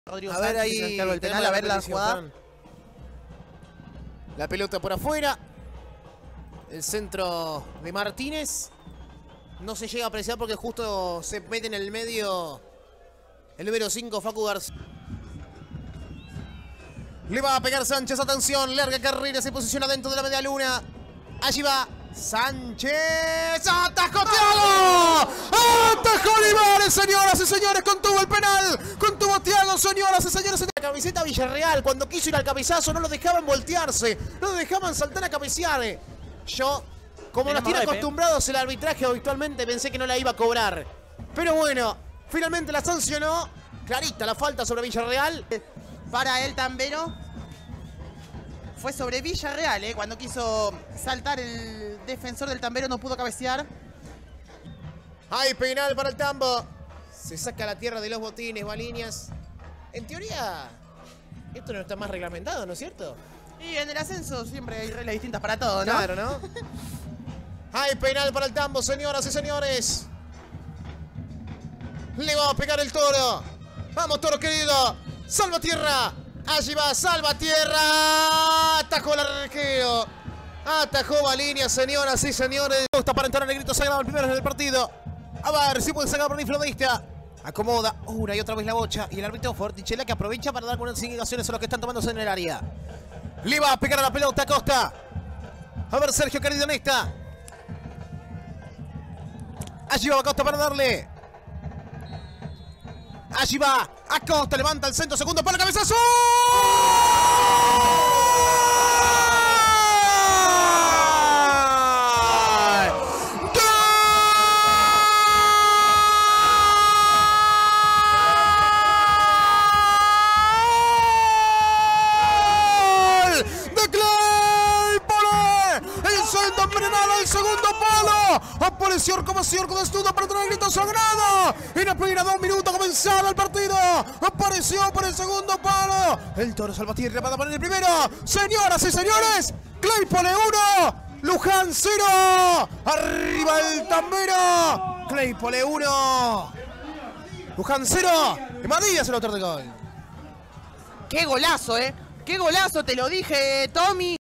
Rodrigo A ver Sánchez, ahí, el cargo del penal, a ver la jugada. La pelota por afuera. El centro de Martínez. No se llega a apreciar porque justo se mete en el medio el número 5, Facu García. Le va a pegar Sánchez, atención, larga carrera, se posiciona dentro de la media luna. Allí va Sánchez. ¡Atajó Thiago! ¡Atajó Olivares, señoras y señores! Contuvo el penal. Contuvo Thiago, señoras y señores. La camiseta Villarreal, cuando quiso ir al cabezazo, no lo dejaban voltearse. No lo dejaban saltar a cabecear. Yo, como nos tiene acostumbrados el arbitraje habitualmente, pensé que no la iba a cobrar. Pero bueno, finalmente la sancionó. Clarita la falta sobre Villarreal. Para el Tambero. Fue sobre Villarreal, cuando quiso saltar el defensor del Tambero no pudo cabecear. Hay penal para el Tambo. Se saca la tierra de los botines, Baliñas. En teoría, esto no está más reglamentado, ¿no es cierto? Y en el ascenso siempre hay reglas distintas para todo, ¿no? Claro, ¿no? Hay penal para el Tambo, señoras y señores. Le va a pegar el Toro. Vamos, Toro querido. Salva tierra. Allí va, salva tierra. Atajó el arquero. Atajó Baliñas, señoras y señores. Gusta para entrar en el grito sagrado el primero del partido. A ver si puede sacar por el flodista. Acomoda una y otra vez la bocha. Y el árbitro Fortichela que aprovecha para dar algunas indicaciones a los que están tomándose en el área. Le va a pegar a la pelota a Costa. A ver, Sergio querido en esta. Allí va Costa para darle. Allí va Acosta, levanta el centro, segundo para el cabezazo. El segundo palo. Apareció como cierto desnudo para traer el grito sagrado. En apenas 2 minutos comenzaba el partido. Apareció por el segundo palo. El Toro Salvatierra para poner el primero. Señoras y señores, Claypole 1, Luján 0. Arriba el Tambero. Claypole 1, Luján 0. Y Madías el autor de gol. ¡Qué golazo, Qué golazo, te lo dije, Tommy!